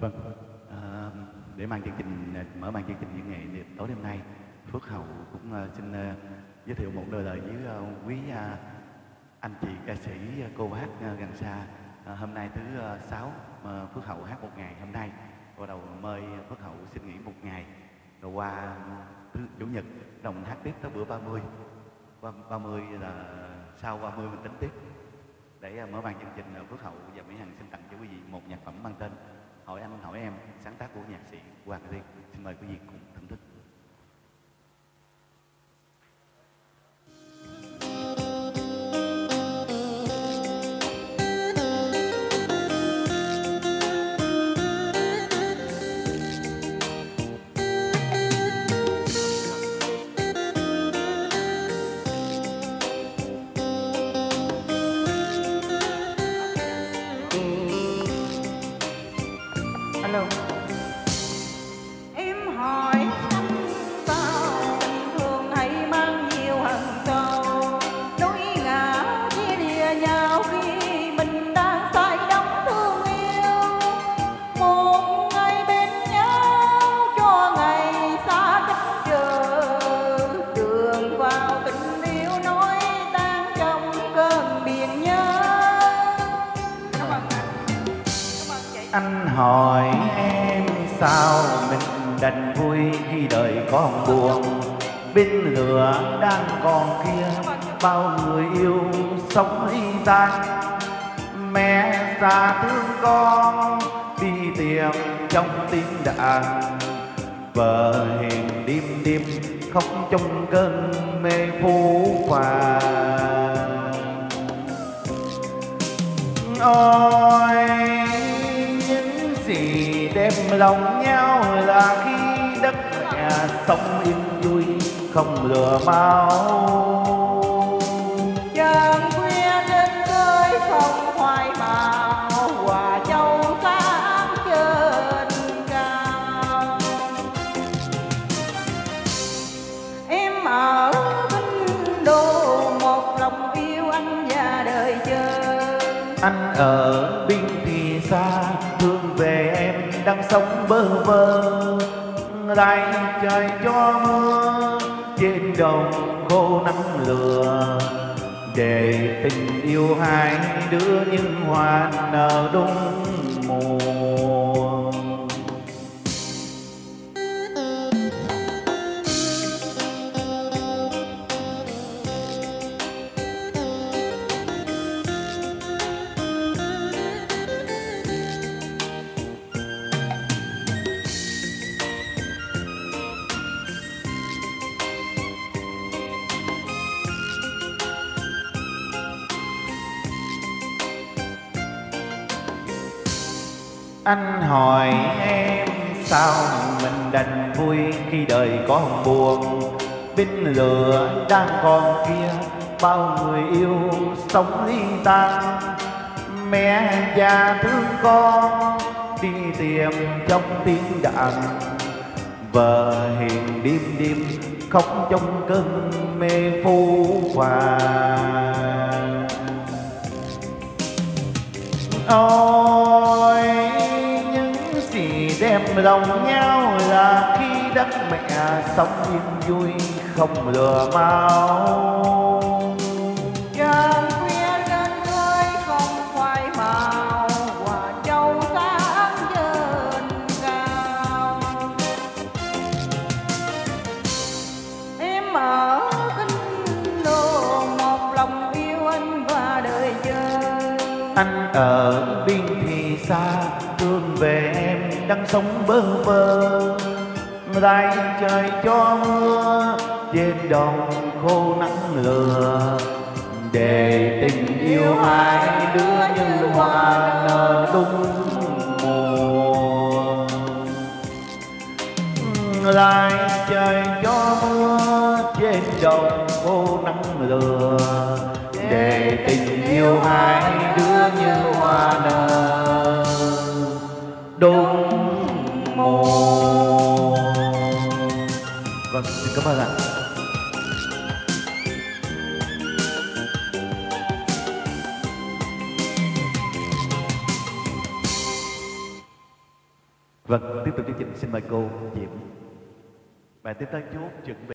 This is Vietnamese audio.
Vâng, để mang chương trình mở màn chương trình văn nghệ tối đêm nay, Phước Hậu cũng xin giới thiệu một đôi lời với quý anh chị ca sĩ cô bác gần xa. Hôm nay thứ sáu, Phước Hậu hát một ngày hôm nay, bắt đầu mời Phước Hậu xin nghỉ một ngày, rồi qua thứ chủ nhật đồng hát tiếp tới bữa 30. Qua 30 là sau 30 mình tính tiếp. Để mở màn chương trình, Phước Hậu và Mỹ Hằng xin tặng cho quý vị một nhạc phẩm mang tên Hỏi Anh Hỏi Em, sáng tác của nhạc sĩ Hoàng Riêng. Xin mời quý vị cùng thưởng thức. Alo. Em hỏi anh sao tình thường hay mang nhiều hận sâu, nỗi ngã chia lìa nhau khi mình đang say đắm thương yêu. Một ngày bên nhau cho ngày xa cách chờ, đường vào tình yêu nói tan trong cơn biển nhớ. Anh hỏi em sao mình đành vui khi đời còn buồn, bên lửa đang còn kia bao người yêu sống ly tan. Mẹ già thương con đi tìm trong tiếng đàn, vợ hiền đêm đêm khóc trong cơn mê phú phàng. Ôi gì đem lòng nhau là khi đất mẹ sống yên vui không lừa máu. Chàng khuya đến với không khoai màu, hòa châu sáng trên cao. Em ở Kinh Đô một lòng yêu anh và đời chờ. Anh ở biên thì xa thương về em đang sống bơ vơ, lại trời cho mưa trên đồng khô nắng lửa, để tình yêu hai đứa như hoa nở đúng mùa. Anh hỏi em sao mình đành vui khi đời còn buồn, bên lửa đang còn kia bao người yêu sống ly tan. Mẹ già thương con đi tìm trong tiếng đàn, vợ hiền đêm đêm khóc trong cơn mê phú phàng. Ôi những gì đem lòng nhau là khi đất mẹ sống yên vui không lừa máu. Chàng khuya đến với không khoai màu, hòa châu sáng trên cao. Em ở Kinh Đô một lòng yêu anh và đời chờ. Anh ở biên thì xa thương về em đang sống bơ vơ, lại trời cho mưa trên đồng khô nắng lửa, để tình yêu hai đứa như hoa nở đúng mùa. Lại trời cho mưa trên đồng khô nắng lửa, để tình yêu hai đứa như hoa nở đúng mùa. Vâng, xin cảm ơn ạ. Vâng, tiếp tục chương trình xin mời cô Diễm. Bài tiếp tới chú chuẩn bị.